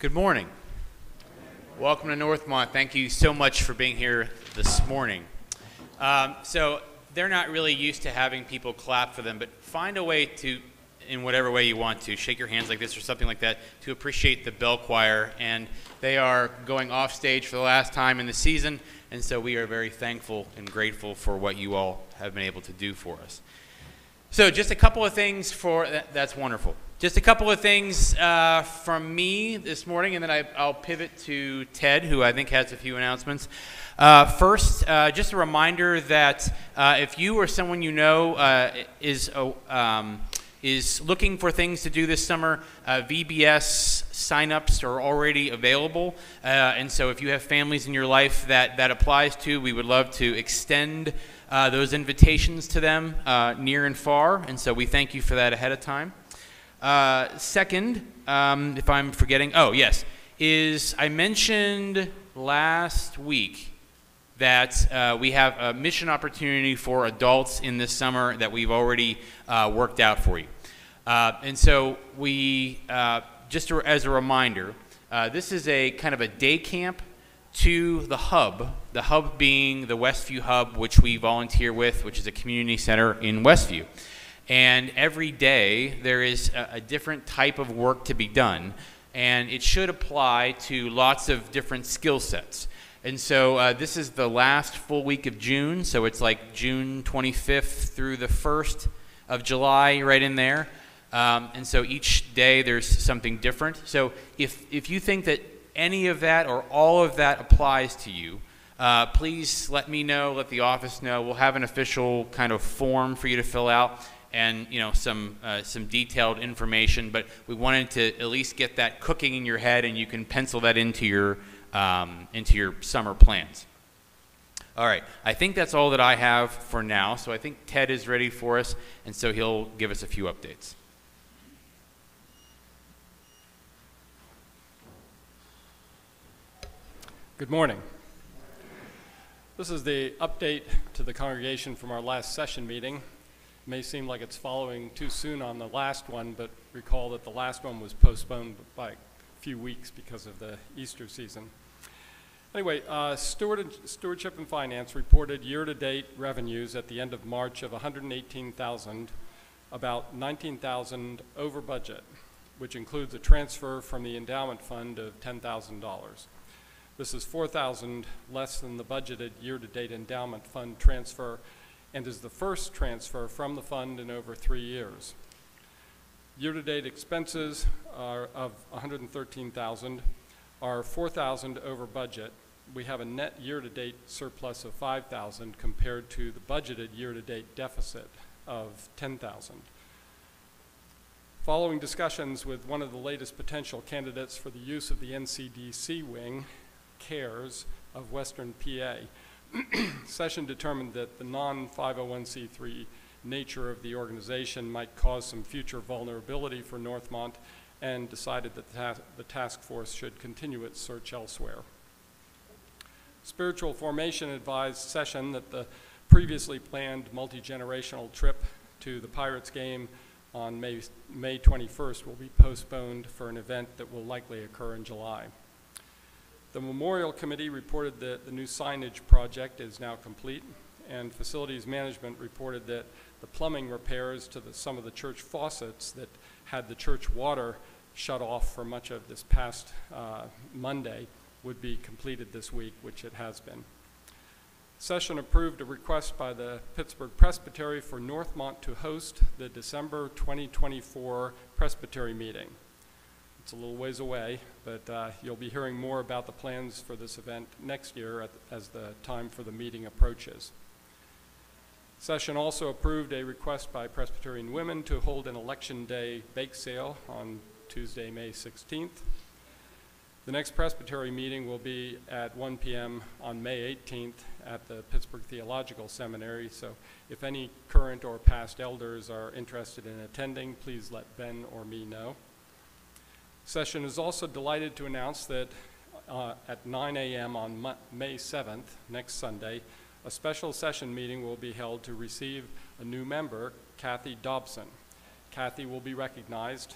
Good morning. Welcome to Northmont. Thank you so much for being here this morning. So they're not really used to having people clap for them, but find a way to, in whatever way you want to, shake your hands like this or something like that to appreciate the bell choir. And they are going off stage for the last time in the season, and so we are very thankful and grateful for what you all have been able to do for us. So just a couple of things for, that's wonderful. Just a couple of things from me this morning, and then I'll pivot to Ted, who I think has a few announcements. First, just a reminder that if you or someone you know is looking for things to do this summer, VBS signups are already available, and so if you have families in your life that applies to, we would love to extend those invitations to them near and far, and so we thank you for that ahead of time. Second, if I'm forgetting, I mentioned last week that we have a mission opportunity for adults in this summer that we've already worked out for you. And so we, just as a reminder, this is a kind of a day camp to the hub being the Westview Hub, which we volunteer with, which is a community center in Westview. And every day there is a different type of work to be done, and it should apply to lots of different skill sets. And so this is the last full week of June, so it's like June 25th through the 1st of July, right in there. And so each day there's something different. So if you think that any of that or all of that applies to you, please let me know, let the office know. We'll have an official kind of form for you to fill out, and some detailed information, but we wanted to at least get that cooking in your head, and you can pencil that into your summer plans. All right, I think that's all that I have for now, so I think Ted is ready for us, and so he'll give us a few updates. Good morning. This is the update to the congregation from our last session meeting. It may seem like it's following too soon on the last one, but recall that the last one was postponed by a few weeks because of the Easter season. Anyway, Stewardship and Finance reported year-to-date revenues at the end of March of $118,000, about $19,000 over budget, which includes a transfer from the endowment fund of $10,000. This is $4,000 less than the budgeted year-to-date endowment fund transfer, and is the first transfer from the fund in over 3 years. Year-to-date expenses are of $113,000, are $4,000 over budget. We have a net year-to-date surplus of $5,000 compared to the budgeted year-to-date deficit of $10,000. Following discussions with one of the latest potential candidates for the use of the NCDC wing, CARES, of Western PA, session determined that the non-501c3 nature of the organization might cause some future vulnerability for Northmont, and decided that the task force should continue its search elsewhere. Spiritual Formation advised session that the previously planned multi-generational trip to the Pirates game on May 21st will be postponed for an event that will likely occur in July. The Memorial Committee reported that the new signage project is now complete, and Facilities Management reported that the plumbing repairs to some of the church faucets that had the church water shut off for much of this past Monday would be completed this week, which it has been. Session approved a request by the Pittsburgh Presbytery for Northmont to host the December 2024 Presbytery meeting. It's a little ways away, but you'll be hearing more about the plans for this event next year as the time for the meeting approaches. Session also approved a request by Presbyterian Women to hold an Election Day bake sale on Tuesday, May 16th. The next Presbytery meeting will be at 1 p.m. on May 18th at the Pittsburgh Theological Seminary, so if any current or past elders are interested in attending, please let Ben or me know. Session is also delighted to announce that at 9 a.m. on May 7th, next Sunday, a special session meeting will be held to receive a new member, Kathy Dobson. Kathy will be recognized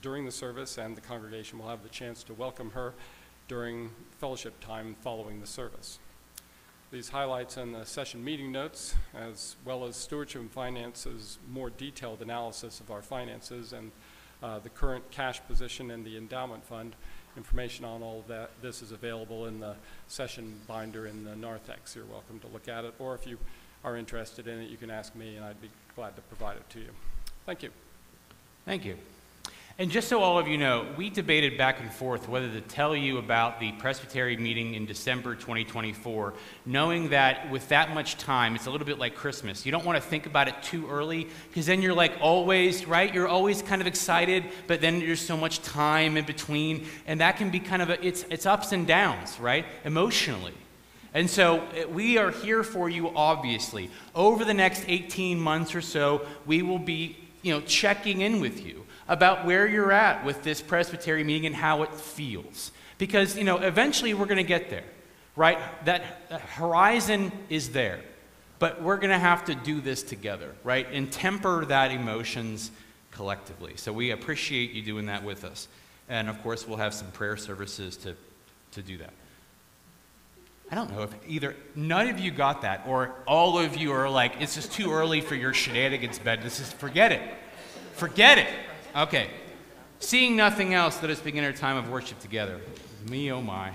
during the service, and the congregation will have the chance to welcome her during fellowship time following the service. These highlights and the session meeting notes, as well as Stewardship and Finance's more detailed analysis of our finances and the current cash position and the endowment fund, information on all of this is available in the session binder in the narthex. You're welcome to look at it, or if you are interested in it, you can ask me and I'd be glad to provide it to you. Thank you. Thank you. And just so all of you know, we debated back and forth whether to tell you about the Presbytery meeting in December 2024, knowing that with that much time, it's a little bit like Christmas. You don't want to think about it too early, because then you're like always, right? You're always kind of excited, but then there's so much time in between, and that can be kind of it's ups and downs, right? Emotionally. And so we are here for you, obviously. Over the next 18 months or so, we will be, checking in with you about where you're at with this Presbytery meeting and how it feels. Because, eventually we're going to get there, right? That horizon is there. But we're going to have to do this together, right? And temper that emotions collectively. So we appreciate you doing that with us. And, of course, we'll have some prayer services to do that. I don't know if either none of you got that or all of you are like, it's just too early for your shenanigans bed. Forget it. Forget it. Okay. Seeing nothing else, let us begin our time of worship together. Me, oh my.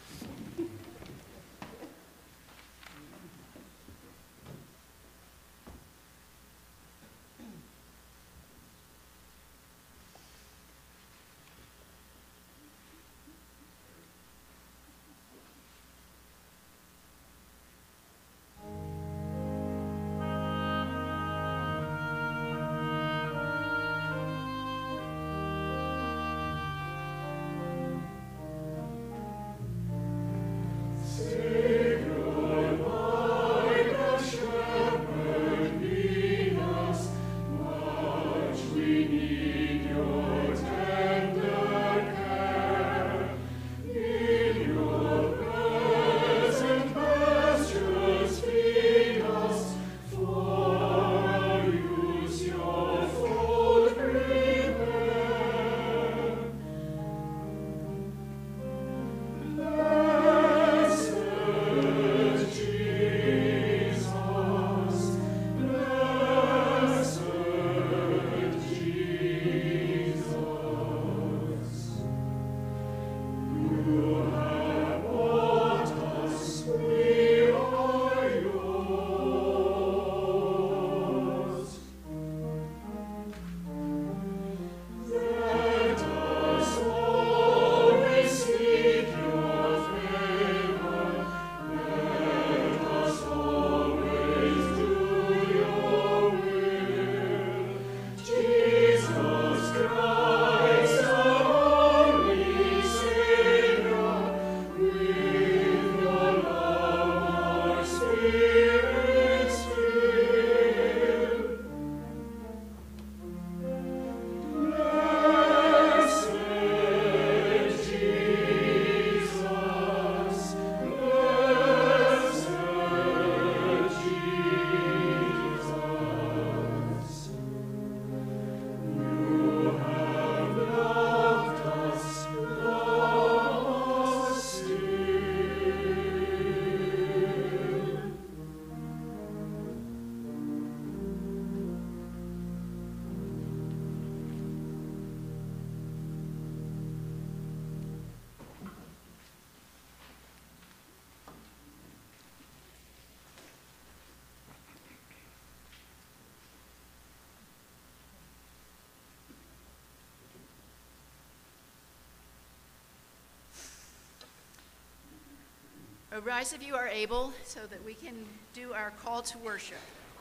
Rise if you are able so that we can do our call to worship.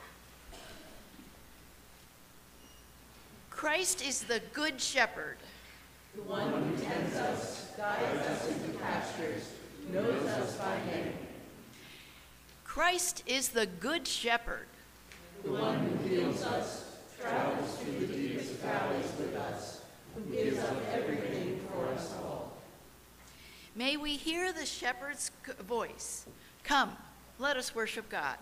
Christ is the good shepherd. The one who tends us, guides us into pastures, knows us by name. Christ is the good shepherd. The one who heals us, travels through the deepest valleys with us, who gives up everything for us all. May we hear the shepherd's voice. Come, let us worship God.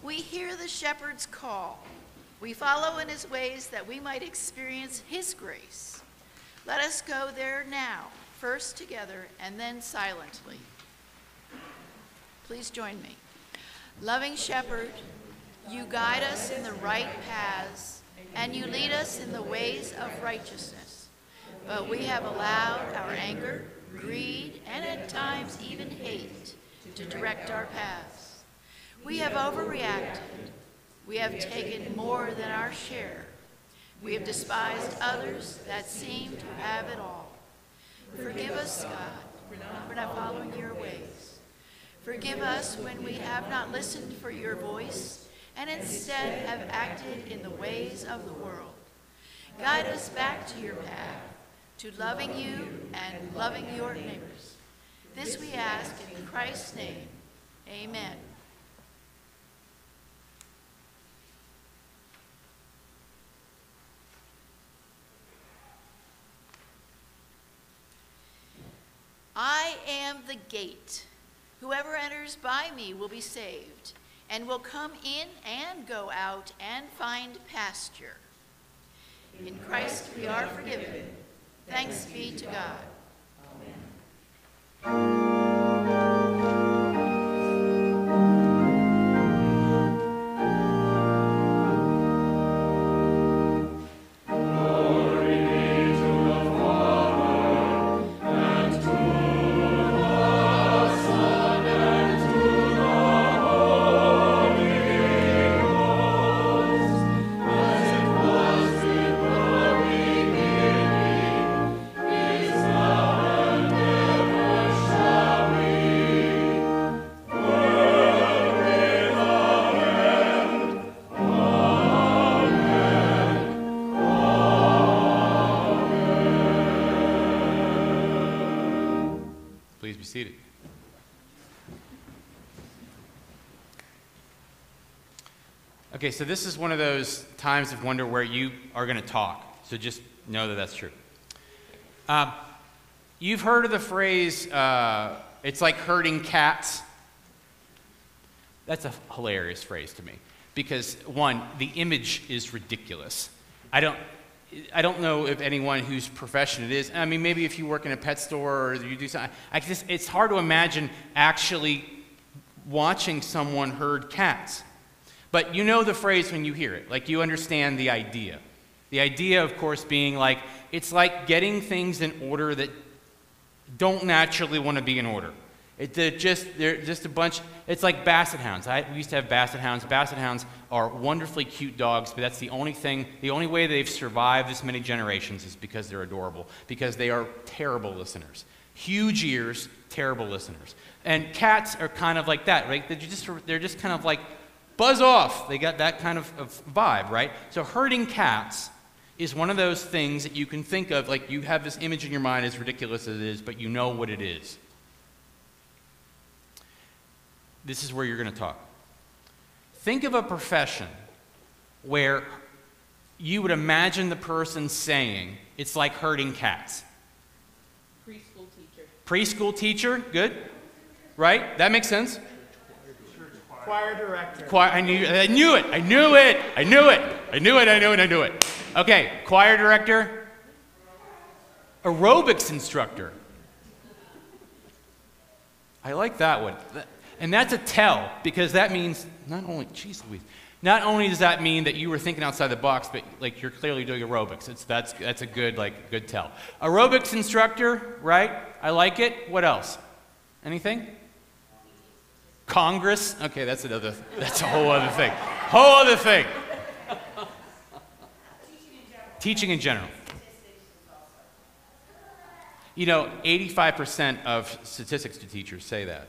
We hear the shepherd's call. We follow in his ways that we might experience his grace. Let us go there now, first together and then silently. Please join me. Loving shepherd, you guide us in the right paths, and you lead us in the ways of righteousness. But we have allowed our anger, greed, and at times even hate to direct our paths. We have overreacted. We have taken more than our share. We have despised others that seem to have it all. Forgive us, God, for not following your ways. Forgive us when we have not listened for your voice and instead have acted in the ways of the world. Guide us back to your path, to loving you and loving your neighbors. This we ask in Christ's name. Amen. I am the gate. Whoever enters by me will be saved, and will come in and go out and find pasture. In Christ we are forgiven. Thanks be to God. Please be seated. Okay, so this is one of those times of wonder where you are going to talk. So just know that that's true. You've heard of the phrase, it's like herding cats. That's a hilarious phrase to me. Because, one, the image is ridiculous. I don't know if anyone whose profession it is. I mean, maybe if you work in a pet store or you do something. It's hard to imagine actually watching someone herd cats. But you know the phrase when you hear it. Like, you understand the idea. The idea, of course, being like, it's like getting things in order that don't naturally want to be in order. They're just a bunch. It's like basset hounds. We used to have basset hounds. Basset hounds are wonderfully cute dogs, but that's the only way they've survived this many generations is because they're adorable, because they are terrible listeners. Huge ears, terrible listeners. And cats are kind of like that, right? They're just kind of like, buzz off. They got that kind of vibe, right? So herding cats is one of those things that you can think of, like you have this image in your mind, as ridiculous as it is, but you know what it is. This is where you're going to talk. Think of a profession where you would imagine the person saying, it's like herding cats. Preschool teacher. Preschool teacher, good. Right? That makes sense. Choir director. I knew it. Okay, choir director. Aerobics instructor. I like that one. And that's a tell, because that means not only does that mean that you were thinking outside the box, but like you're clearly doing aerobics. That's a good tell. Aerobics instructor, right? I like it. What else? Anything? Congress. Okay, that's a whole other thing. Whole other thing. Teaching in general. You know, 85% of statistics to teachers say that.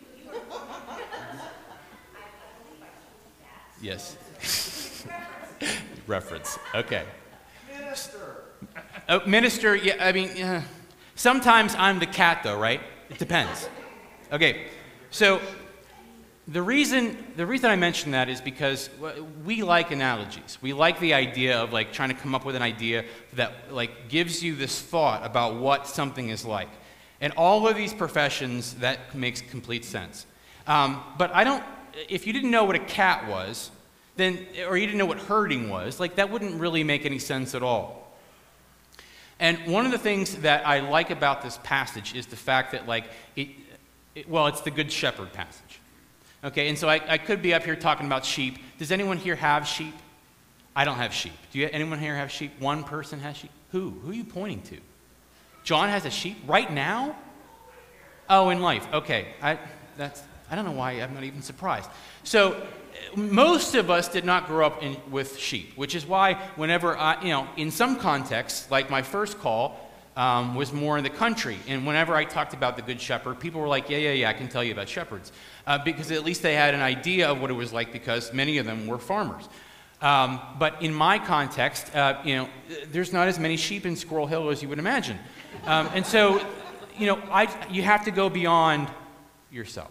Yes. Reference. Okay. Minister. Minister, yeah, I mean, sometimes I'm the cat, though, right? It depends. Okay, so the reason I mention that is because we like analogies. We like the idea of like trying to come up with an idea that like gives you this thought about what something is like. And all of these professions, that makes complete sense. But if you didn't know what a cat was, then, or you didn't know what herding was, like that wouldn't really make any sense at all. And one of the things that I like about this passage is the fact that, like, it's the Good Shepherd passage. Okay, and so I could be up here talking about sheep. Does anyone here have sheep? I don't have sheep. Anyone here have sheep? One person has sheep? Who? Who are you pointing to? John has a sheep right now? Oh, in life. Okay, I don't know why I'm not even surprised. So most of us did not grow up with sheep, which is why whenever in some contexts, like my first call was more in the country, and whenever I talked about the Good Shepherd, people were like, yeah, I can tell you about shepherds, because at least they had an idea of what it was like, because many of them were farmers. But in my context, there's not as many sheep in Squirrel Hill as you would imagine, and so you have to go beyond yourself.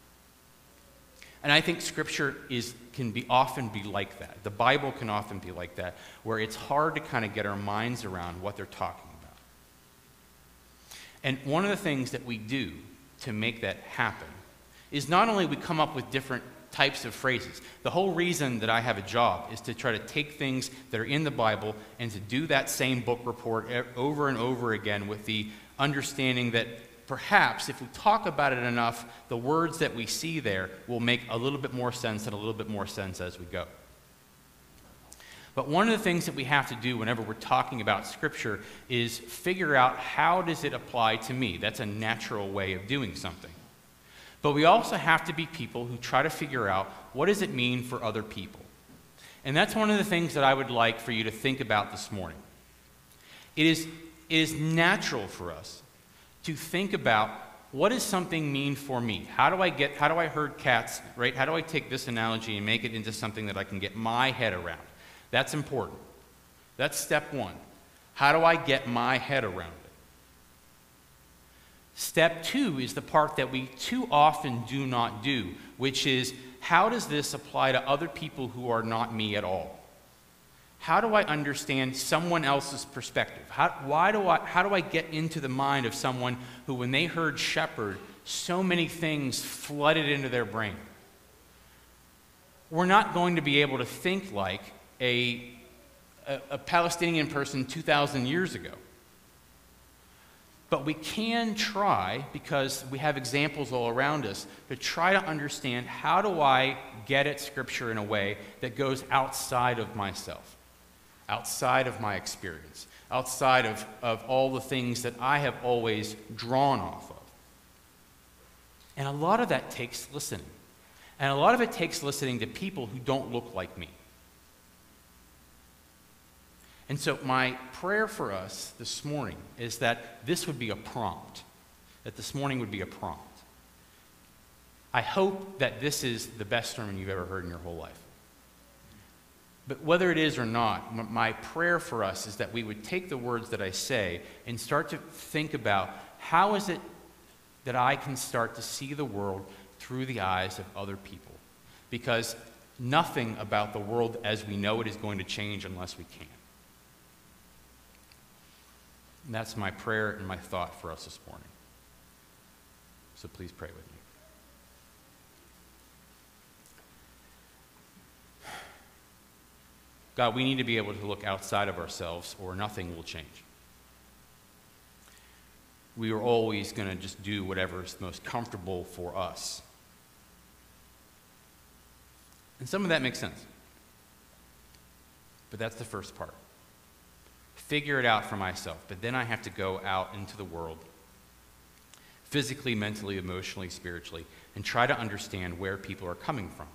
And I think Scripture can often be like that. The Bible can often be like that, where it's hard to kind of get our minds around what they're talking about. And one of the things that we do to make that happen is not only we come up with different types of phrases. The whole reason that I have a job is to try to take things that are in the Bible and to do that same book report over and over again, with the understanding that perhaps if we talk about it enough, the words that we see there will make a little bit more sense and a little bit more sense as we go. But one of the things that we have to do whenever we're talking about Scripture is figure out, how does it apply to me? That's a natural way of doing something. But we also have to be people who try to figure out, what does it mean for other people? And that's one of the things that I would like for you to think about this morning. It is natural for us to think about, what does something mean for me? How do I herd cats, right? How do I take this analogy and make it into something that I can get my head around? That's important. That's step one. How do I get my head around it? Step two is the part that we too often do not do, which is, how does this apply to other people who are not me at all? How do I understand someone else's perspective? How do I get into the mind of someone who, when they heard shepherd, so many things flooded into their brain? We're not going to be able to think like a Palestinian person 2,000 years ago. But we can try, because we have examples all around us, to try to understand, how do I get at Scripture in a way that goes outside of myself, outside of my experience, outside of all the things that I have always drawn off of. And a lot of that takes listening. And a lot of it takes listening to people who don't look like me. And so my prayer for us this morning is that this would be a prompt, that this morning would be a prompt. I hope that this is the best sermon you've ever heard in your whole life. But whether it is or not, my prayer for us is that we would take the words that I say and start to think about, how is it that I can start to see the world through the eyes of other people? Because nothing about the world as we know it is going to change unless we can. And that's my prayer and my thought for us this morning. So please pray with me. God, we need to be able to look outside of ourselves, or nothing will change. We are always going to just do whatever is most comfortable for us. And some of that makes sense. But that's the first part. Figure it out for myself. But then I have to go out into the world, physically, mentally, emotionally, spiritually, and try to understand where people are coming from.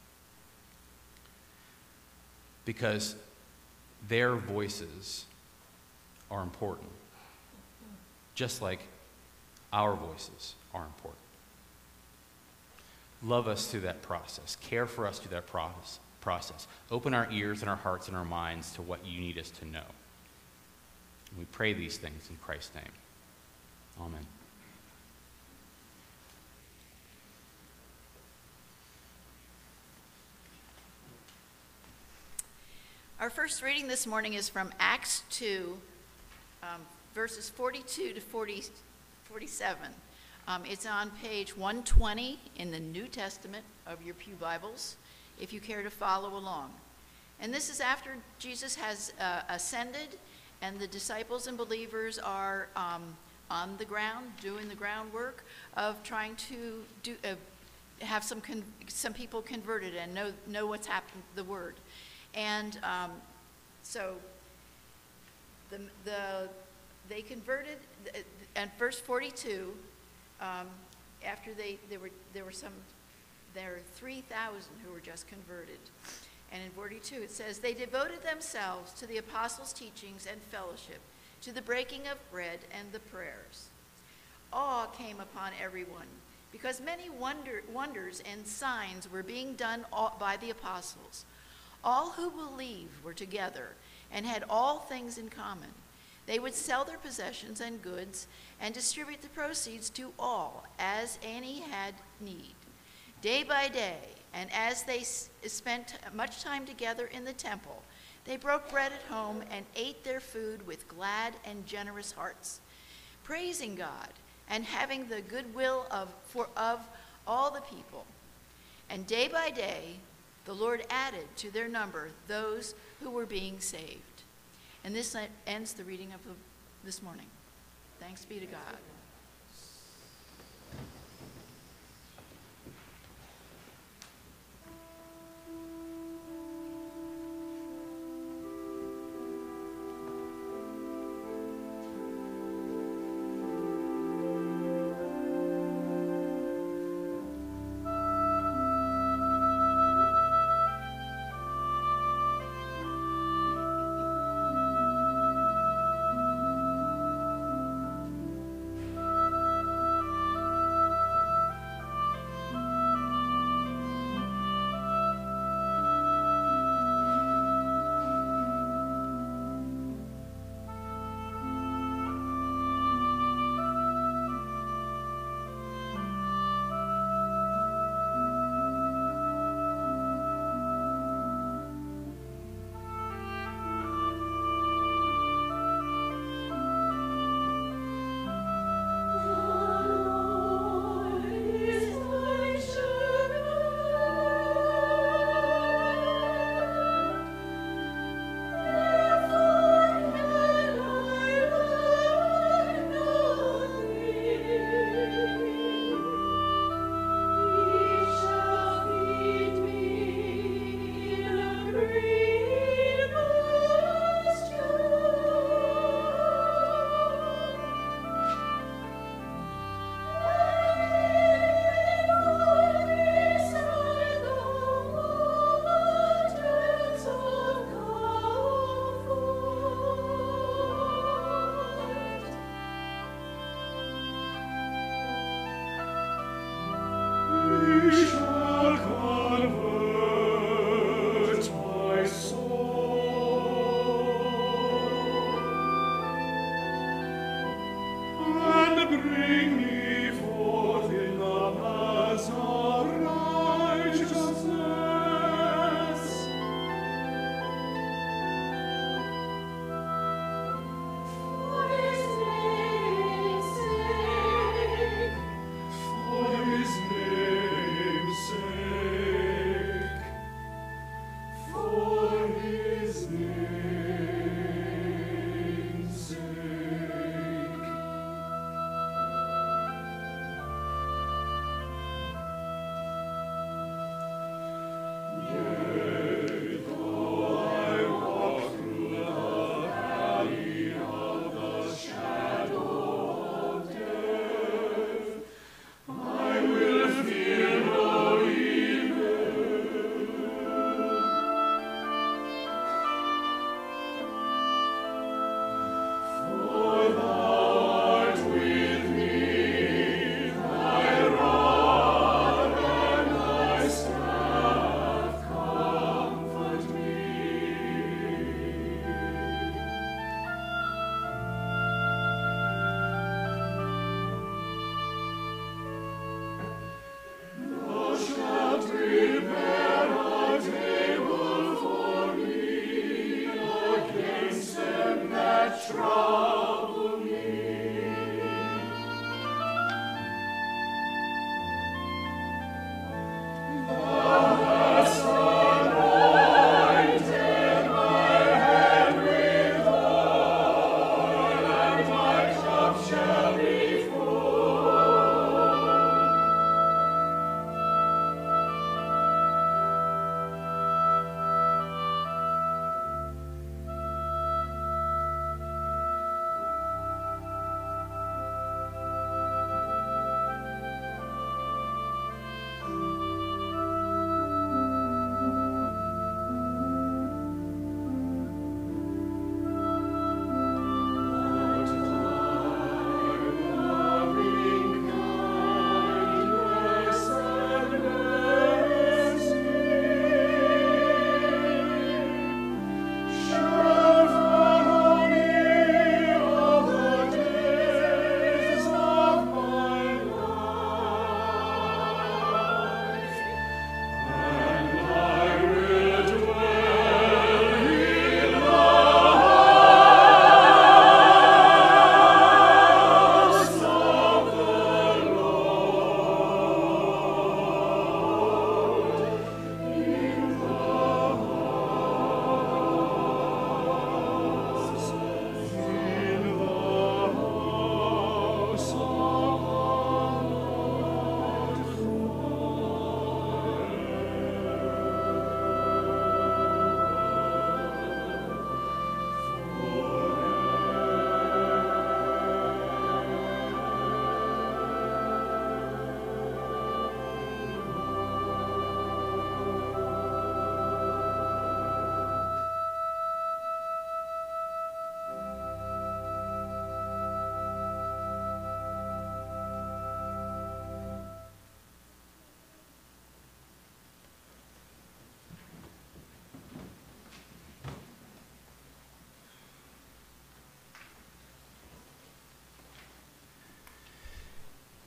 Because their voices are important, just like our voices are important. Love us through that process. Care for us through that process. Open our ears and our hearts and our minds to what you need us to know. And we pray these things in Christ's name. Amen. Our first reading this morning is from Acts 2, verses 42 to 47. It's on page 120 in the New Testament, of your pew Bibles if you care to follow along. And this is after Jesus has ascended, and the disciples and believers are on the ground doing the groundwork of trying to have some people converted and know what's happened, the word. And so they converted. At verse 42, after there were 3,000 who were just converted. And in 42 it says, they devoted themselves to the apostles' teachings and fellowship, to the breaking of bread and the prayers. Awe came upon everyone, because many wonders and signs were being done by the apostles. All who believed were together and had all things in common. They would sell their possessions and goods and distribute the proceeds to all as any had need. Day by day, and as they spent much time together in the temple, they broke bread at home and ate their food with glad and generous hearts, praising God and having the goodwill of all the people. And day by day, the Lord added to their number those who were being saved. And this ends the reading of this morning. Thanks be to God.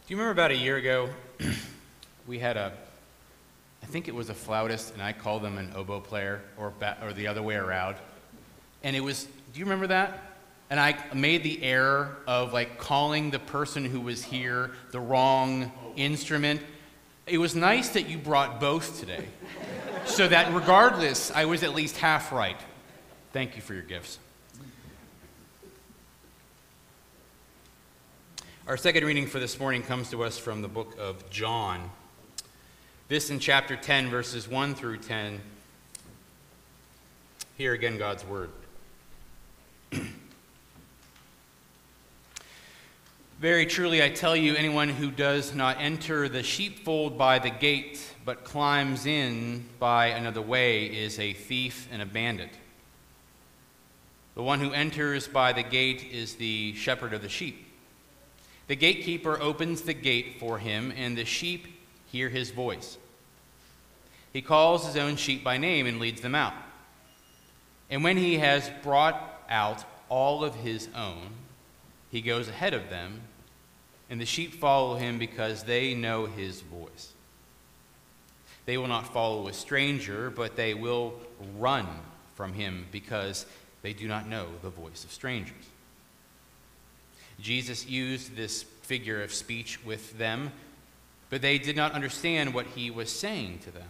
Do you remember about a year ago, we had I think it was a flautist, and I called them an oboe player, or the other way around. And it was, do you remember that? And I made the error of like calling the person who was here the wrong instrument. It was nice that you brought both today, so that regardless, I was at least half right. Thank you for your gifts. Our second reading for this morning comes to us from the book of John. This in chapter 10, verses 1 through 10. Hear again God's word. Very truly I tell you, anyone who does not enter the sheepfold by the gate, but climbs in by another way, is a thief and a bandit. The one who enters by the gate is the shepherd of the sheep. The gatekeeper opens the gate for him, and the sheep hear his voice. He calls his own sheep by name and leads them out. And when he has brought out all of his own, he goes ahead of them, and the sheep follow him because they know his voice. They will not follow a stranger, but they will run from him because they do not know the voice of strangers. Jesus used this figure of speech with them, but they did not understand what he was saying to them.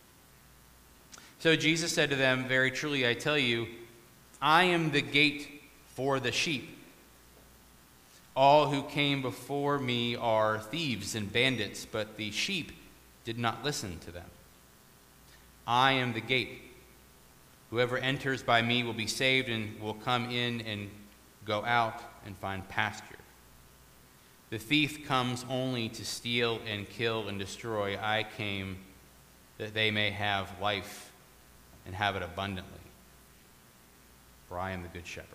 So Jesus said to them, very truly I tell you, I am the gate for the sheep. All who came before me are thieves and bandits, but the sheep did not listen to them. I am the gate. Whoever enters by me will be saved and will come in and go out and find pasture. The thief comes only to steal and kill and destroy. I came that they may have life and have it abundantly. For I am the good shepherd.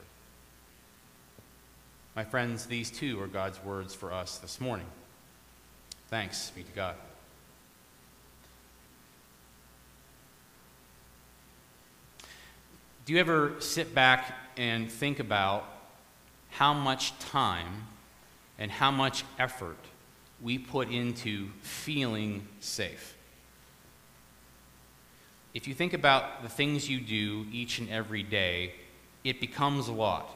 My friends, these too are God's words for us this morning. Thanks be to God. Do you ever sit back and think about how much time and how much effort we put into feeling safe? If you think about the things you do each and every day, it becomes a lot.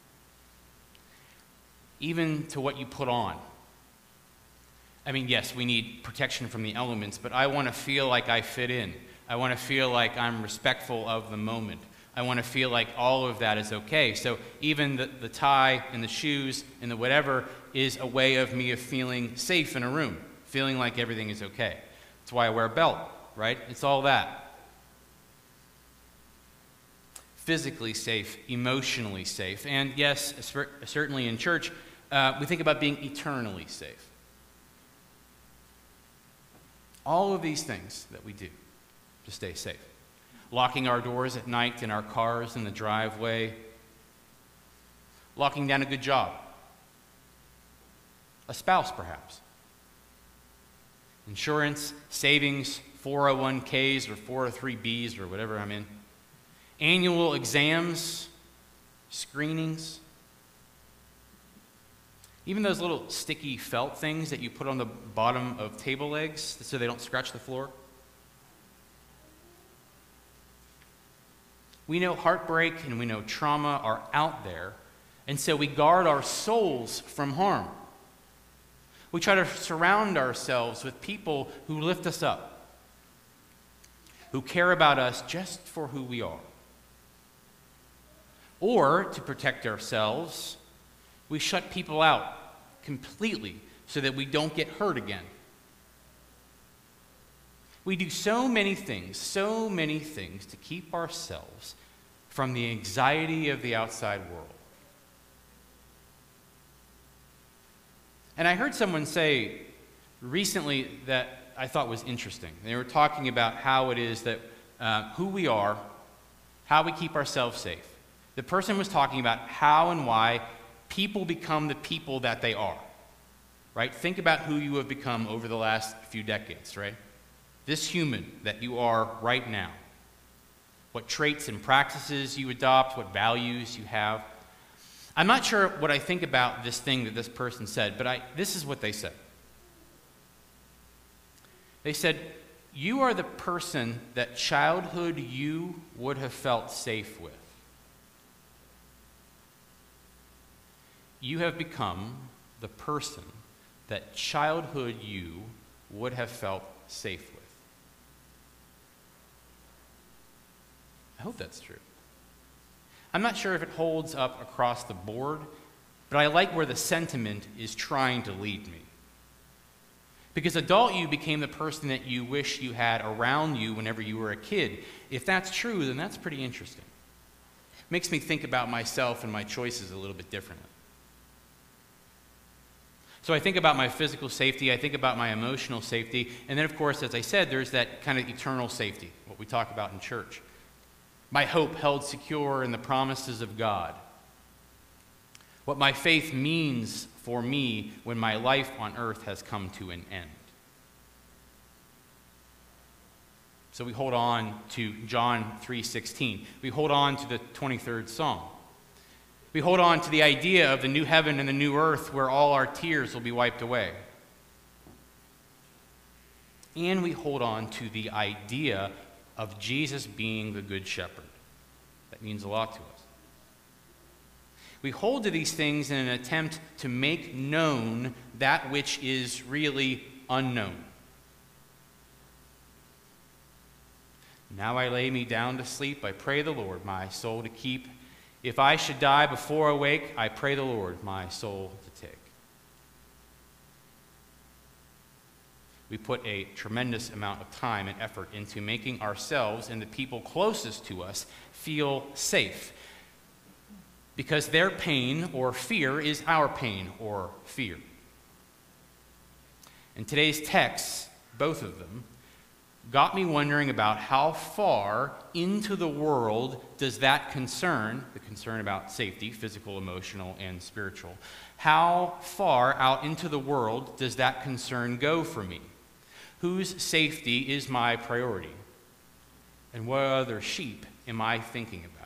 Even to what you put on. I mean, yes, we need protection from the elements, but I want to feel like I fit in. I want to feel like I'm respectful of the moment. I want to feel like all of that is okay. So even the tie and the shoes and the whatever is a way of me of feeling safe in a room, feeling like everything is okay. That's why I wear a belt, right? It's all that. Physically safe, emotionally safe, and yes, certainly in church, we think about being eternally safe. All of these things that we do to stay safe. Locking our doors at night in our cars in the driveway. Locking down a good job. A spouse, perhaps. Insurance, savings, 401ks or 403bs or whatever I'm in. Annual exams, screenings. Even those little sticky felt things that you put on the bottom of table legs so they don't scratch the floor. We know heartbreak and we know trauma are out there, and so we guard our souls from harm. We try to surround ourselves with people who lift us up, who care about us just for who we are. Or, to protect ourselves, we shut people out completely so that we don't get hurt again. We do so many things to keep ourselves from the anxiety of the outside world. And I heard someone say recently that I thought was interesting. They were talking about how it is that who we are, how we keep ourselves safe. The person was talking about how and why people become the people that they are, right? Think about who you have become over the last few decades, right? This human that you are right now. What traits and practices you adopt, what values you have. I'm not sure what I think about this thing that this person said, but this is what they said. They said, you are the person that childhood you would have felt safe with. You have become the person that childhood you would have felt safe with. I hope that's true. I'm not sure if it holds up across the board, but I like where the sentiment is trying to lead me. Because adult you became the person that you wish you had around you whenever you were a kid. If that's true, then that's pretty interesting. Makes me think about myself and my choices a little bit differently. So I think about my physical safety, I think about my emotional safety, and then of course, as I said, there's that kind of eternal safety, what we talk about in church. My hope held secure in the promises of God. What my faith means for me when my life on earth has come to an end. So we hold on to John 3:16. We hold on to the 23rd Psalm. We hold on to the idea of the new heaven and the new earth where all our tears will be wiped away. And we hold on to the idea of Jesus being the Good Shepherd. That means a lot to us. We hold to these things in an attempt to make known that which is really unknown. Now I lay me down to sleep. I pray the Lord my soul to keep. If I should die before I wake, I pray the Lord my soul to take. We put a tremendous amount of time and effort into making ourselves and the people closest to us feel safe, because their pain or fear is our pain or fear. And today's texts, both of them, got me wondering about how far into the world does that concern, the concern about safety, physical, emotional, and spiritual, how far out into the world does that concern go for me? Whose safety is my priority? And what other sheep am I thinking about?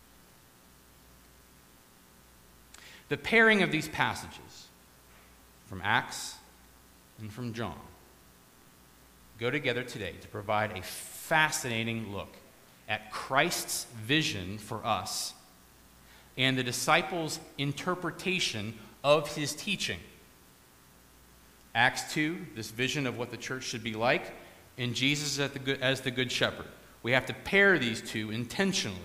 The pairing of these passages from Acts and from John go together today to provide a fascinating look at Christ's vision for us and the disciples' interpretation of his teaching. Acts 2, this vision of what the church should be like, and Jesus as the Good Shepherd. We have to pair these two intentionally.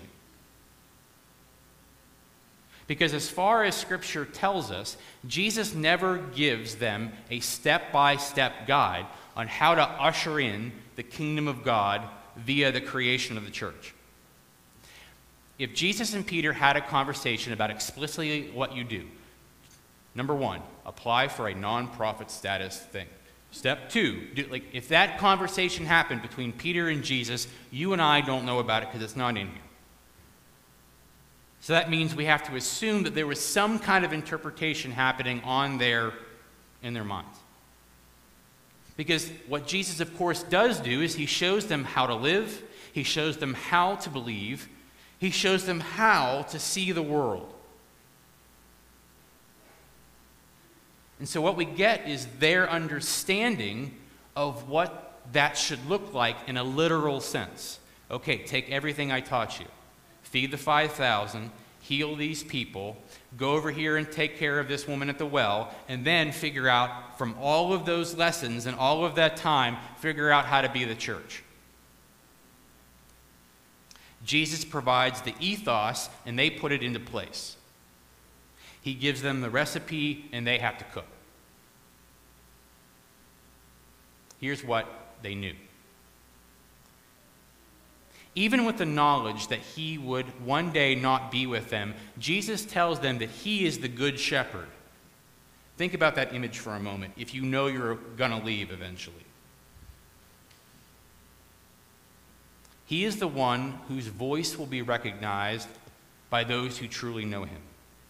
Because as far as Scripture tells us, Jesus never gives them a step-by-step guide on how to usher in the kingdom of God via the creation of the church. If Jesus and Peter had a conversation about explicitly what you do, number one, apply for a nonprofit status thing. Step two, if that conversation happened between Peter and Jesus, you and I don't know about it because it's not in here. So that means we have to assume that there was some kind of interpretation happening in their minds. Because what Jesus, of course, does do is he shows them how to live, he shows them how to believe, he shows them how to see the world. And so what we get is their understanding of what that should look like in a literal sense. Okay, take everything I taught you. Feed the 5,000, heal these people, go over here and take care of this woman at the well, and then figure out from all of those lessons and all of that time, figure out how to be the church. Jesus provides the ethos, and they put it into place. He gives them the recipe, and they have to cook. Here's what they knew. Even with the knowledge that he would one day not be with them, Jesus tells them that he is the Good Shepherd. Think about that image for a moment, if you know you're going to leave eventually. He is the one whose voice will be recognized by those who truly know him.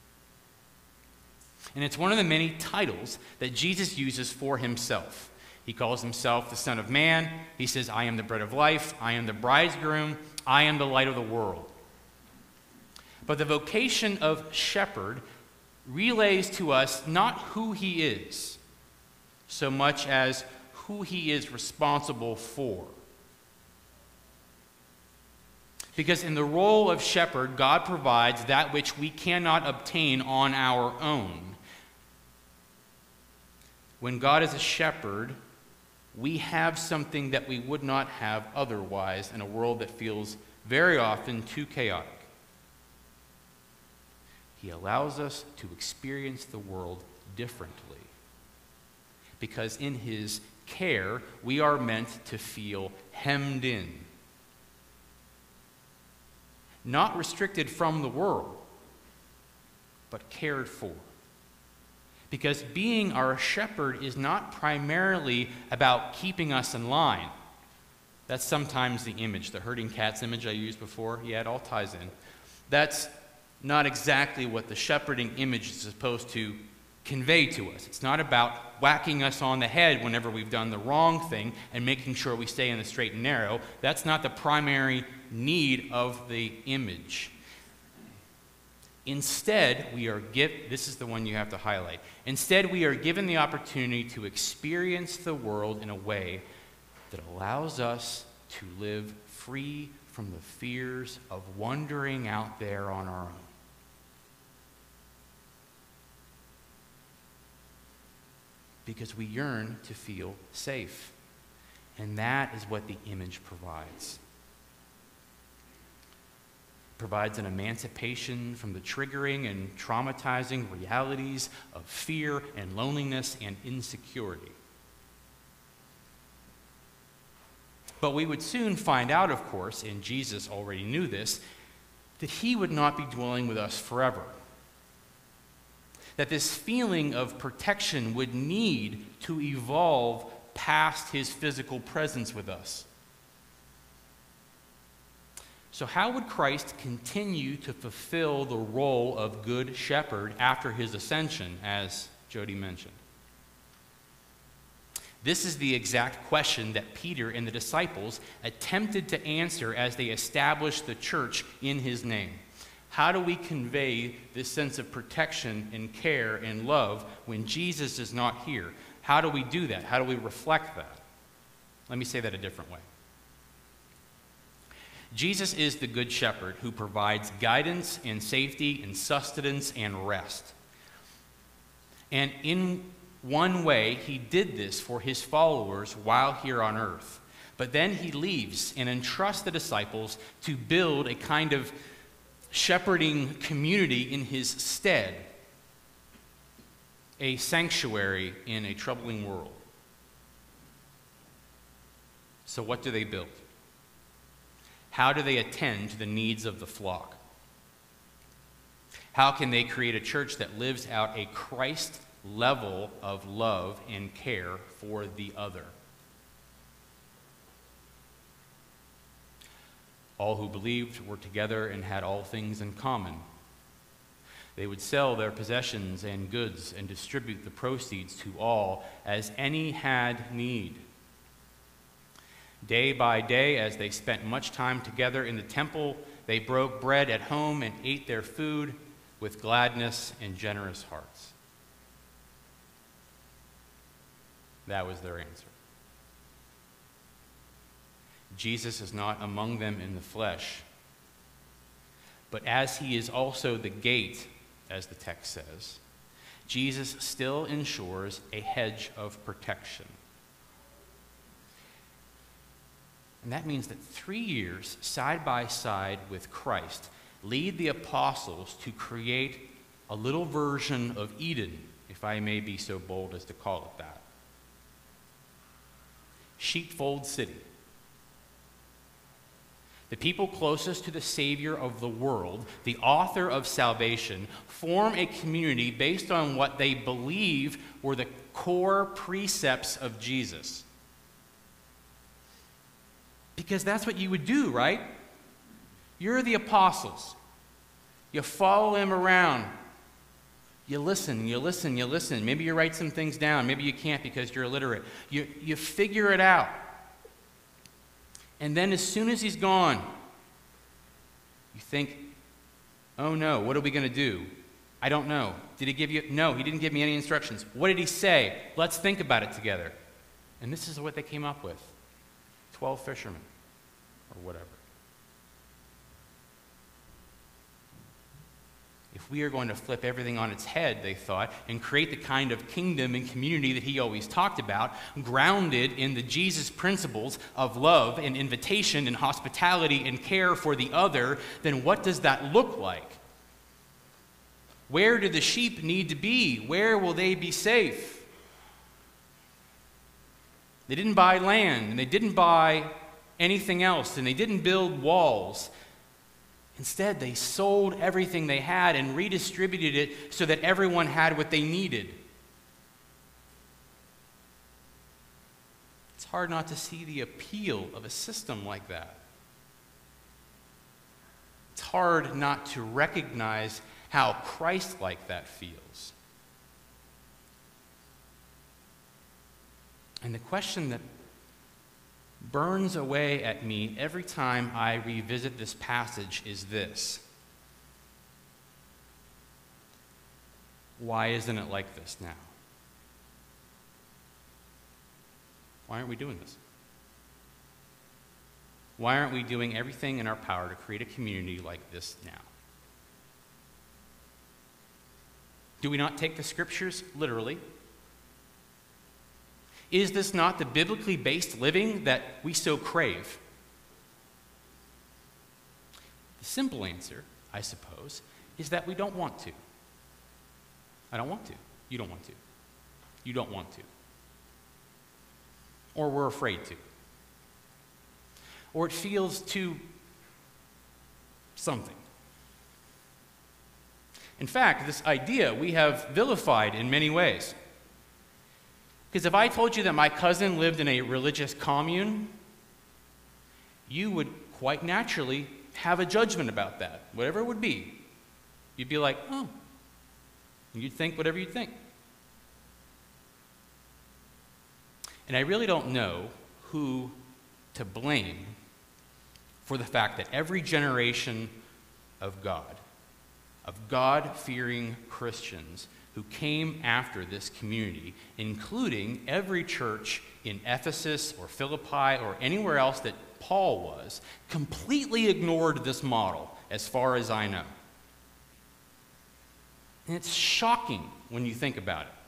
And it's one of the many titles that Jesus uses for himself. He calls himself the Son of Man. He says, I am the bread of life. I am the bridegroom. I am the light of the world. But the vocation of shepherd relays to us not who he is, so much as who he is responsible for. Because in the role of shepherd, God provides that which we cannot obtain on our own. When God is a shepherd, we have something that we would not have otherwise in a world that feels very often too chaotic. He allows us to experience the world differently. Because in his care, we are meant to feel hemmed in. Not restricted from the world, but cared for. Because being our shepherd is not primarily about keeping us in line. That's sometimes the image, the herding cats image I used before. Yeah, it all ties in. That's not exactly what the shepherding image is supposed to convey to us. It's not about whacking us on the head whenever we've done the wrong thing and making sure we stay in the straight and narrow. That's not the primary need of the image. Instead, this is the one you have to highlight. Instead, we are given the opportunity to experience the world in a way that allows us to live free from the fears of wandering out there on our own. Because we yearn to feel safe. And that is what the image provides. It provides an emancipation from the triggering and traumatizing realities of fear and loneliness and insecurity. But we would soon find out, of course, and Jesus already knew this, that he would not be dwelling with us forever. That this feeling of protection would need to evolve past his physical presence with us. So how would Christ continue to fulfill the role of good shepherd after his ascension, as Jody mentioned? This is the exact question that Peter and the disciples attempted to answer as they established the church in his name. How do we convey this sense of protection and care and love when Jesus is not here? How do we do that? How do we reflect that? Let me say that a different way. Jesus is the good shepherd who provides guidance and safety and sustenance and rest. And in one way, he did this for his followers while here on earth. But then he leaves and entrusts the disciples to build a kind of shepherding community in his stead, a sanctuary in a troubling world. So what do they build? How do they attend to the needs of the flock? How can they create a church that lives out a Christ level of love and care for the other? All who believed were together and had all things in common. They would sell their possessions and goods and distribute the proceeds to all as any had need. Day by day, as they spent much time together in the temple, they broke bread at home and ate their food with gladness and generous hearts. That was their answer. Jesus is not among them in the flesh, but as he is also the gate, as the text says, Jesus still ensures a hedge of protection. And that means that 3 years side by side with Christ lead the apostles to create a little version of Eden, if I may be so bold as to call it that. Sheepfold City. The people closest to the Savior of the world, the author of salvation, form a community based on what they believe were the core precepts of Jesus. Because that's what you would do, right? You're the apostles. You follow him around. You listen, you listen, you listen. Maybe you write some things down. Maybe you can't because you're illiterate. You figure it out. And then as soon as he's gone, you think, oh no, what are we going to do? I don't know. Did he give you? No, he didn't give me any instructions. What did he say? Let's think about it together. And this is what they came up with. 12 fishermen, or whatever. If we are going to flip everything on its head, they thought, and create the kind of kingdom and community that he always talked about, grounded in the Jesus principles of love and invitation and hospitality and care for the other, then what does that look like? Where do the sheep need to be? Where will they be safe? They didn't buy land, and they didn't buy anything else, and they didn't build walls. Instead, they sold everything they had and redistributed it so that everyone had what they needed. It's hard not to see the appeal of a system like that. It's hard not to recognize how Christ-like that feels. And the question that burns away at me every time I revisit this passage is this: why isn't it like this now? Why aren't we doing this? Why aren't we doing everything in our power to create a community like this now? Do we not take the scriptures literally? Is this not the biblically based living that we so crave? The simple answer, I suppose, is that we don't want to. I don't want to. You don't want to. You don't want to. Or we're afraid to. Or it feels too something. In fact, this idea we have vilified in many ways. Because if I told you that my cousin lived in a religious commune, you would quite naturally have a judgment about that, whatever it would be. You'd be like, oh, and you'd think whatever you'd think. And I really don't know who to blame for the fact that every generation of God-fearing Christians who came after this community, including every church in Ephesus or Philippi or anywhere else that Paul was, completely ignored this model, as far as I know. And it's shocking when you think about it.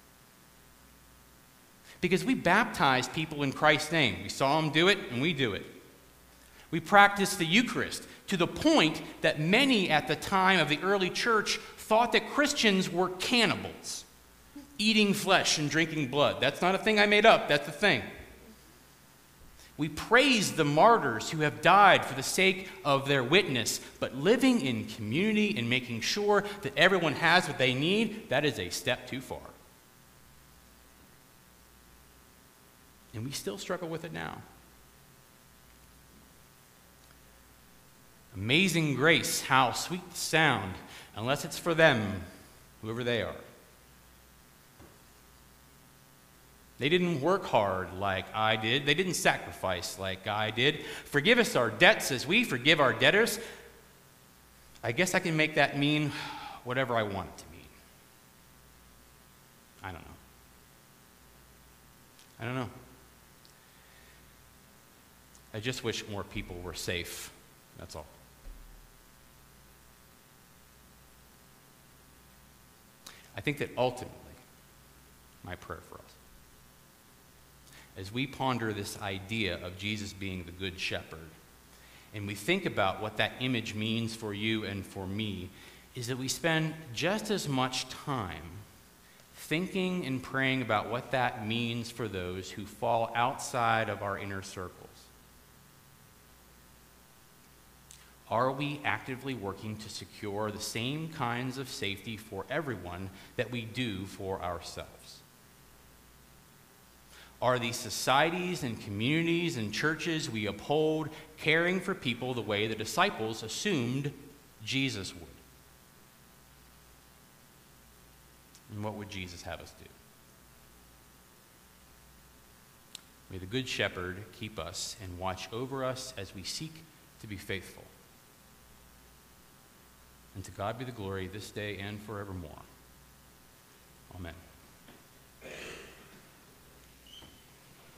Because we baptize people in Christ's name. We saw them do it, and we do it. We practice the Eucharist to the point that many at the time of the early church thought that Christians were cannibals, eating flesh and drinking blood. That's not a thing I made up, that's the thing. We praise the martyrs who have died for the sake of their witness, but living in community and making sure that everyone has what they need, that is a step too far. And we still struggle with it now. Amazing grace, how sweet the sound, unless it's for them, whoever they are. They didn't work hard like I did. They didn't sacrifice like I did. Forgive us our debts as we forgive our debtors. I guess I can make that mean whatever I want it to mean. I don't know. I just wish more people were safe. That's all. I think that ultimately, my prayer for us, as we ponder this idea of Jesus being the Good Shepherd, and we think about what that image means for you and for me, is that we spend just as much time thinking and praying about what that means for those who fall outside of our inner circles. Are we actively working to secure the same kinds of safety for everyone that we do for ourselves? Are the societies and communities and churches we uphold caring for people the way the disciples assumed Jesus would? And what would Jesus have us do? May the Good Shepherd keep us and watch over us as we seek to be faithful. And to God be the glory this day and forevermore. Amen.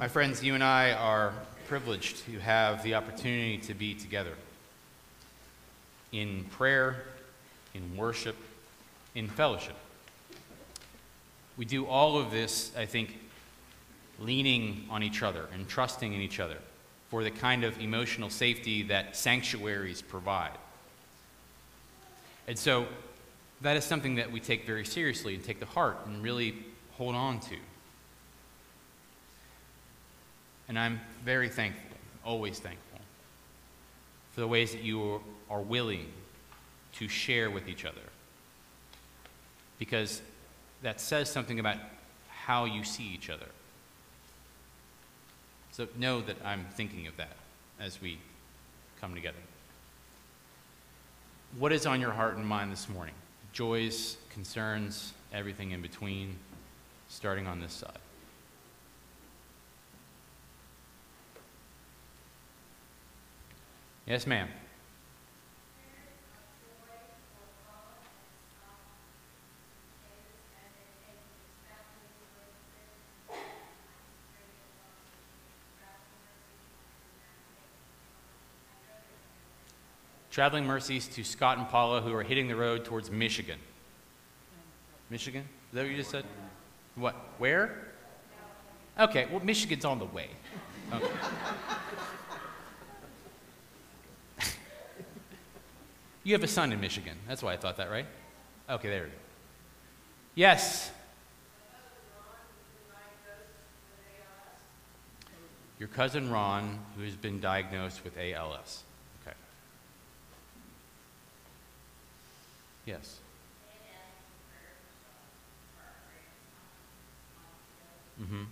My friends, you and I are privileged to have the opportunity to be together in prayer, in worship, in fellowship. We do all of this, I think, leaning on each other and trusting in each other for the kind of emotional safety that sanctuaries provide. And so that is something that we take very seriously and take to heart and really hold on to. And I'm very thankful, always thankful, for the ways that you are willing to share with each other. Because that says something about how you see each other. So know that I'm thinking of that as we come together. What is on your heart and mind this morning? Joys, concerns, everything in between, starting on this side. Yes, ma'am. Traveling mercies to Scott and Paula who are hitting the road towards Michigan. Michigan? Is that what you just said? What? Where? Okay, well, Michigan's on the way. Okay. You have a son in Michigan. That's why I thought that, right? Okay, there we go. Yes. Your cousin Ron, who has been diagnosed with ALS. Okay. Yes. Mm-hmm.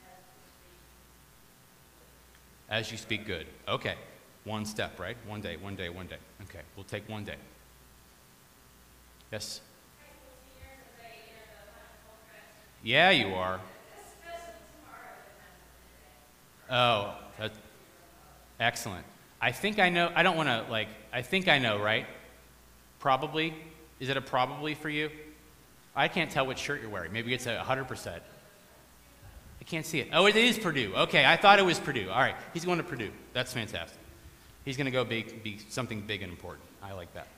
As you speak good. Okay. One step, right? One day, one day, one day. Okay, we'll take one day. Yes? Yeah, you are. Oh, that's excellent. I think I know. I don't want to, I think I know, right? Probably. Is it a probably for you? I can't tell which shirt you're wearing. Maybe it's 100%. I can't see it. Oh, it is Purdue. Okay, I thought it was Purdue. All right, he's going to Purdue. That's fantastic. He's going to go be something big and important. I like that.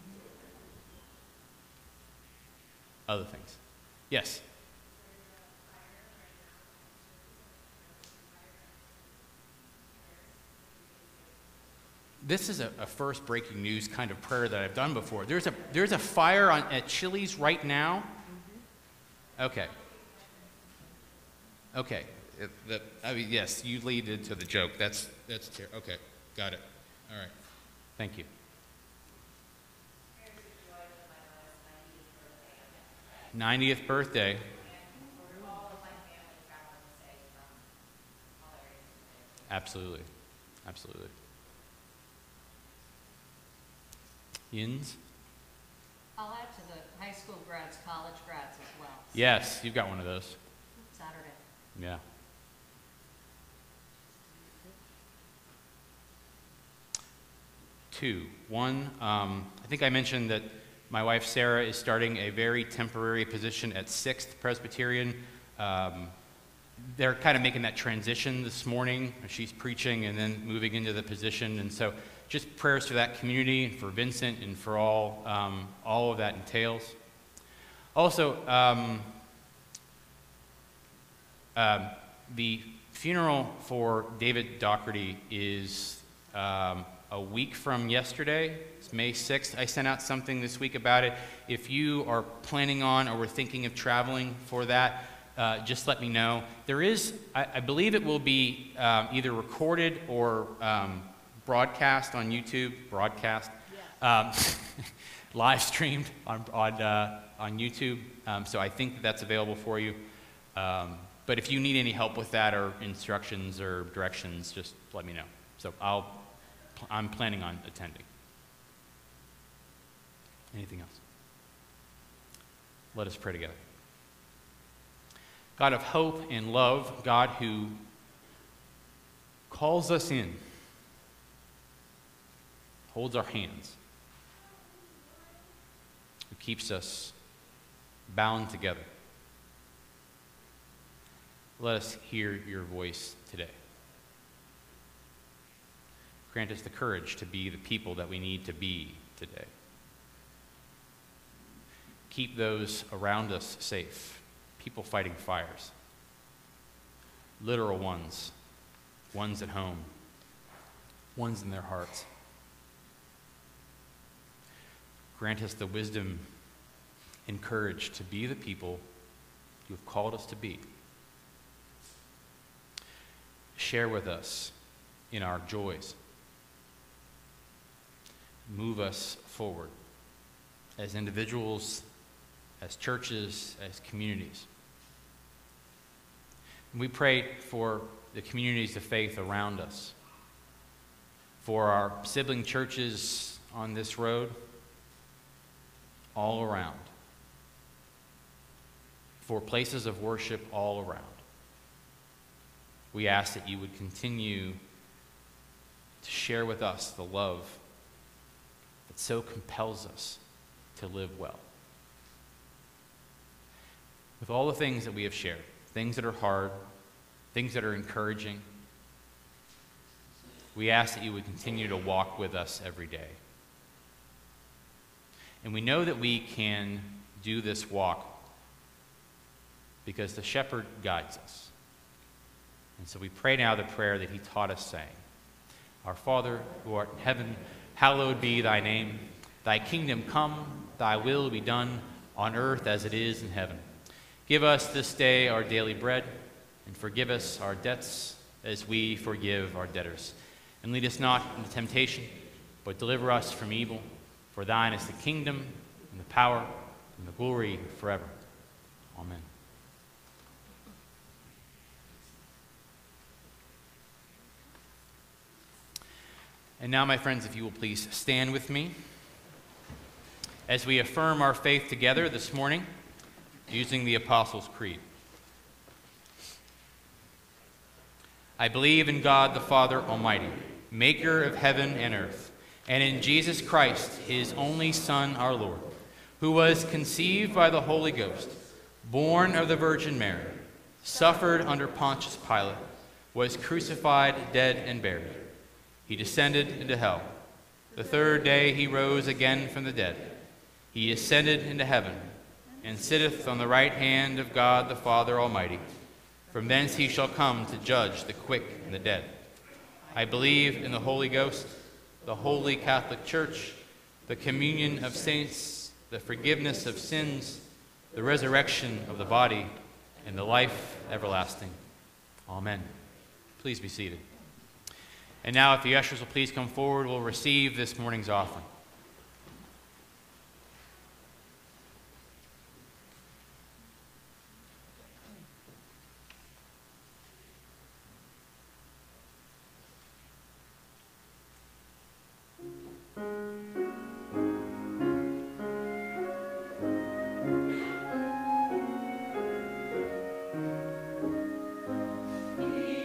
Other things. Yes? This is a first breaking news kind of prayer that I've done before. There's a fire at Chili's right now. Okay. Okay. Yes, you lead into the joke. That's okay. Got it. All right. Thank you. 90th birthday. Absolutely. Absolutely. Yins? I'll add to the high school grads, college grads as well. Yes, you've got one of those. Saturday. Yeah. Two. One, I think I mentioned that my wife Sarah is starting a very temporary position at 6th Presbyterian. They're kind of making that transition this morning. She's preaching and then moving into the position. And so just prayers for that community and for Vincent and for all of that entails. Also, the funeral for David Doherty is a week from yesterday. It's May 6th. I sent out something this week about it. If you are planning on or were thinking of traveling for that, just let me know. There is, I believe it will be either recorded or broadcast on YouTube, live streamed on YouTube. So I think that's available for you. But if you need any help with that or instructions or directions, just let me know. So I'm planning on attending. Anything else? Let us pray together. God of hope and love, God who calls us in, holds our hands, who keeps us bound together. let us hear your voice today. Grant us the courage to be the people that we need to be today. Keep those around us safe, people fighting fires, literal ones, ones at home, ones in their hearts. Grant us the wisdom and courage to be the people you have called us to be. Share with us in our joys. Move us forward as individuals, as churches, as communities. And we pray for the communities of faith around us, for our sibling churches on this road, all around, for places of worship all around. We ask that you would continue to share with us the love that so compels us to live well. With all the things that we have shared, things that are hard, things that are encouraging, we ask that you would continue to walk with us every day. And we know that we can do this walk because the shepherd guides us. And so we pray now the prayer that he taught us, saying, Our Father, who art in heaven, hallowed be thy name. Thy kingdom come, thy will be done, on earth as it is in heaven. Give us this day our daily bread, and forgive us our debts as we forgive our debtors. And lead us not into temptation, but deliver us from evil. For thine is the kingdom, and the power, and the glory forever. Amen. And now, my friends, if you will please stand with me as we affirm our faith together this morning using the Apostles' Creed. I believe in God the Father Almighty, maker of heaven and earth, and in Jesus Christ, his only Son, our Lord, who was conceived by the Holy Ghost, born of the Virgin Mary, suffered under Pontius Pilate, was crucified, dead, and buried. He descended into hell. The third day he rose again from the dead. He ascended into heaven, and sitteth on the right hand of God the Father Almighty. From thence he shall come to judge the quick and the dead. I believe in the Holy Ghost, the holy Catholic Church, the communion of saints, the forgiveness of sins, the resurrection of the body, and the life everlasting. Amen. Please be seated. And now, if the ushers will please come forward, we'll receive this morning's offering.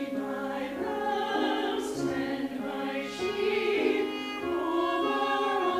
Be my rest and my shield over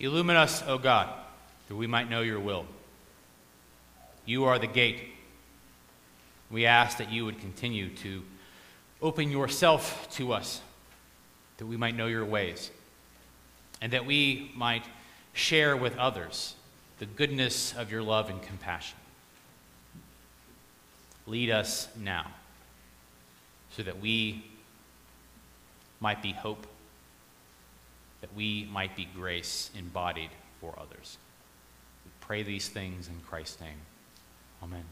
Illumine us, O God, that we might know your will. You are the gate. We ask that you would continue to open yourself to us, that we might know your ways, and that we might share with others the goodness of your love and compassion. Lead us now, so that we might be hope, that we might be grace embodied for others. We pray these things in Christ's name. Amen.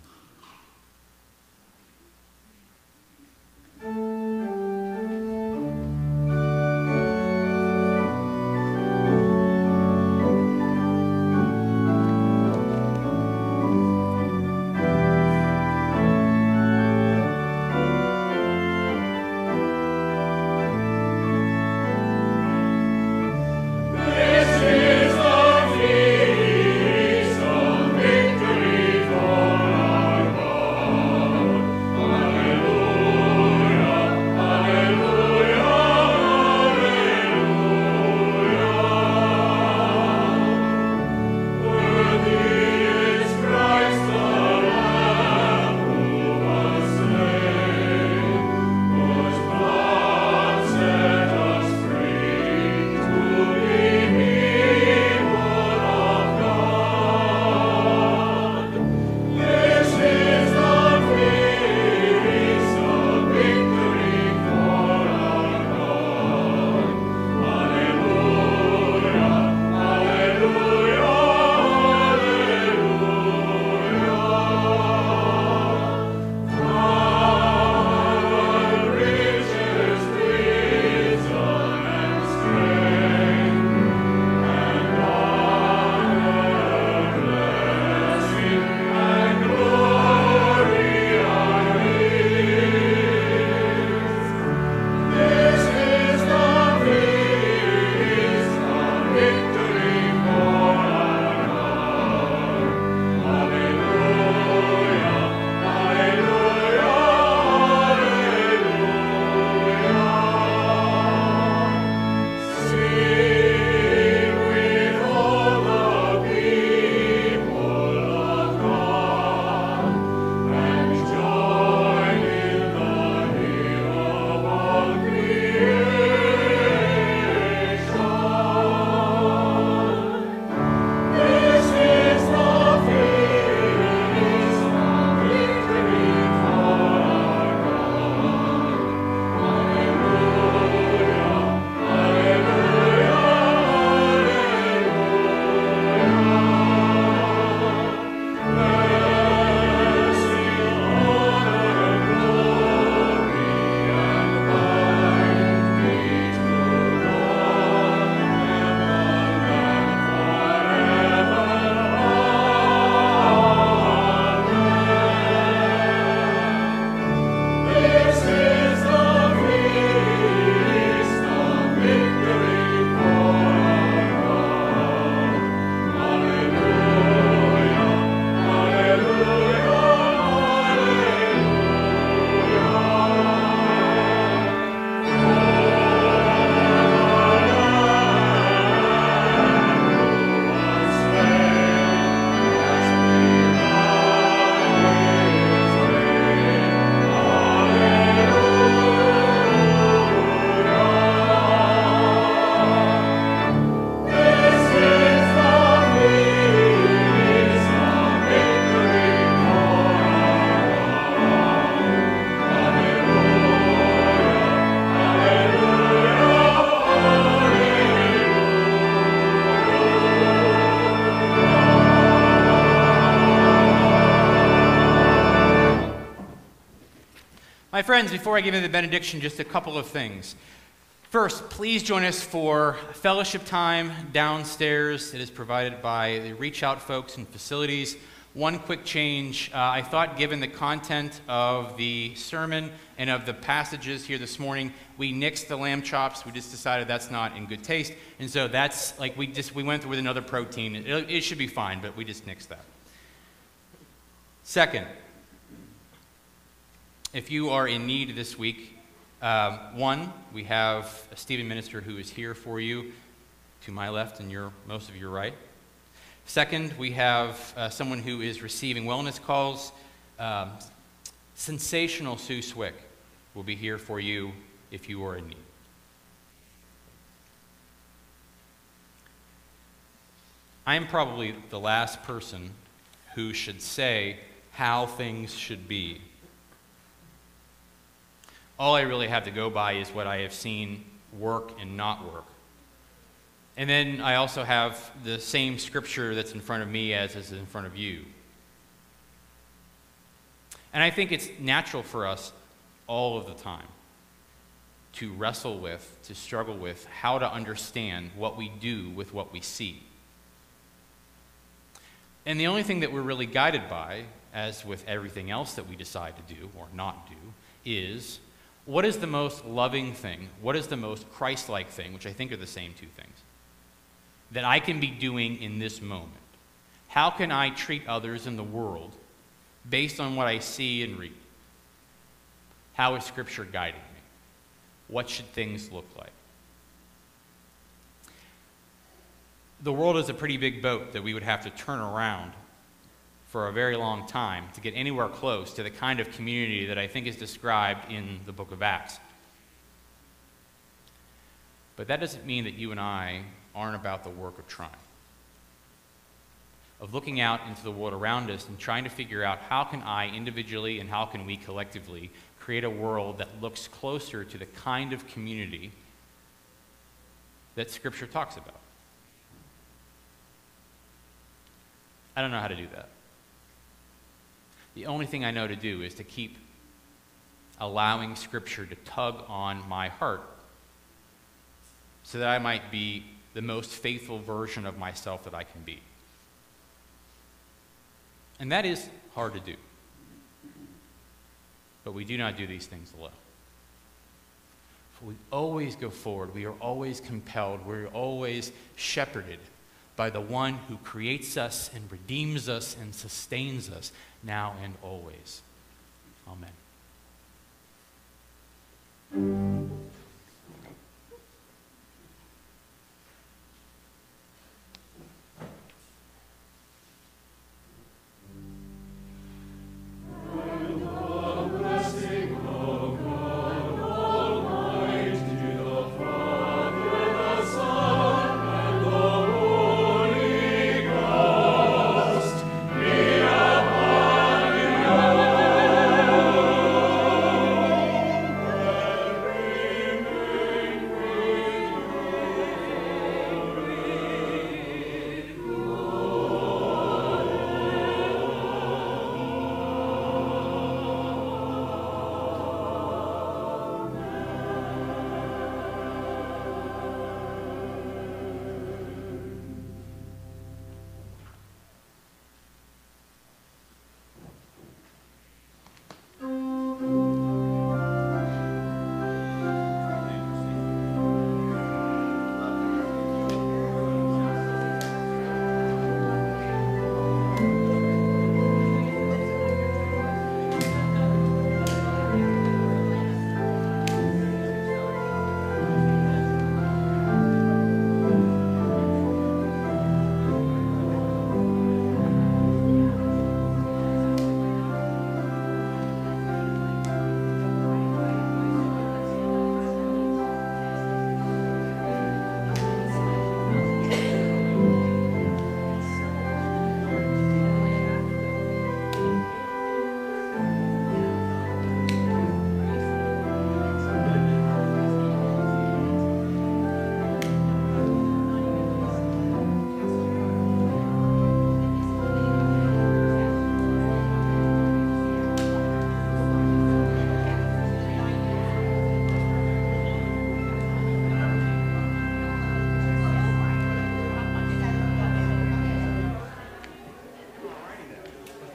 My friends, before I give you the benediction, just a couple of things. First, please join us for fellowship time downstairs. It is provided by the Reach Out folks and facilities. One quick change. I thought, given the content of the sermon and of the passages here this morning, we nixed the lamb chops. We just decided that's not in good taste. And so that's like we went through with another protein. It should be fine, but we just nixed that. Second, if you are in need this week, one, we have a Stephen minister who is here for you. to my left and most of your right. Second, we have someone who is receiving wellness calls. Sensational Sue Swick will be here for you if you are in need. I am probably the last person who should say how things should be. All I really have to go by is what I have seen work and not work. And then I also have the same scripture that's in front of me as is in front of you. And I think it's natural for us all of the time to wrestle with, to struggle with how to understand what we do with what we see. And the only thing that we're really guided by, as with everything else that we decide to do or not do, is what is the most loving thing, what is the most Christ-like thing, which I think are the same two things, that I can be doing in this moment? How can I treat others in the world based on what I see and read? How is Scripture guiding me? What should things look like? The world is a pretty big boat that we would have to turn around for a very long time to get anywhere close to the kind of community that I think is described in the book of Acts. But that doesn't mean that you and I aren't about the work of trying, of looking out into the world around us and trying to figure out how can I individually and how can we collectively create a world that looks closer to the kind of community that Scripture talks about. I don't know how to do that. The only thing I know to do is to keep allowing Scripture to tug on my heart so that I might be the most faithful version of myself that I can be. And that is hard to do. But we do not do these things alone. For we always go forward. We are always compelled. We're always shepherded by the one who creates us and redeems us and sustains us now and always. Amen.